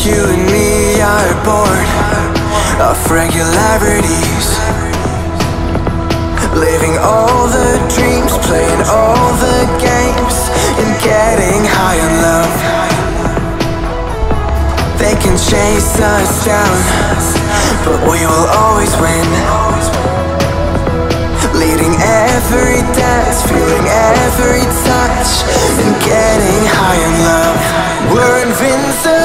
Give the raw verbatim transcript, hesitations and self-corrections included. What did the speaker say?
You and me are bored of regularities, living all the dreams, playing all the games, and getting high on love. They can chase us down, but we will always win. Leading every dance, feeling every touch, and getting high on love. We're invincible.